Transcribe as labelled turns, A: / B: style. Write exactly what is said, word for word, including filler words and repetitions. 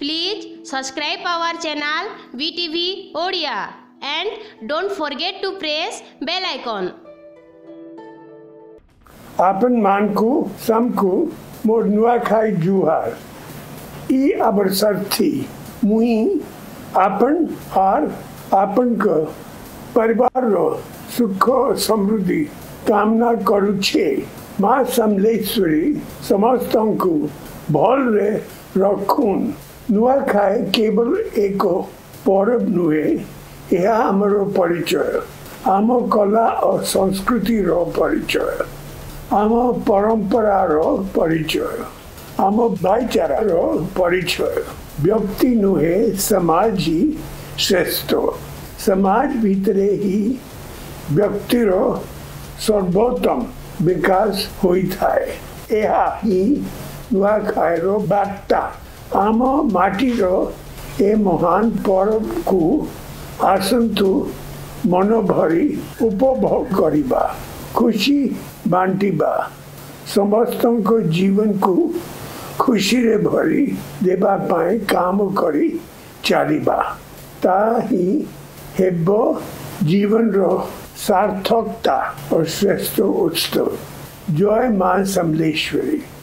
A: Please subscribe our channel B T V Odia and don't forget to press bell icon.
B: आपन मान को समको मोर नुआखाई जुहार ई अवसर थी मुई आपन और आपन को परिवार रो सुख समृद्धि कामना करुछे। माँ समलेश्वरी समस्त को भल रे रखून। नुआखाई केवल एक पर्व नुहे, यह आमर परिचय, आम कला और संस्कृति रो परिचय, आम परंपरा रो परिचय, आम भाईचारा रो परिचय। व्यक्ति नुहे समाज ही श्रेष्ठ, समाज भितरे ही व्यक्ति रो सर्वोत्तम विकास होई थाए। एहा ही नुआखाई रो बार्ता। आम माटी रो ए महान पर्व को आसंतु मन भरी उपभोग करिबा, खुशी बांटिबा, समस्त को जीवन को खुशी रे भरी देबा पाए काम करी चलिबा। ता ही हेबो जीवन रो सार्थकता और श्रेष्ठ उत्सव। जय मां समलेश्वरी।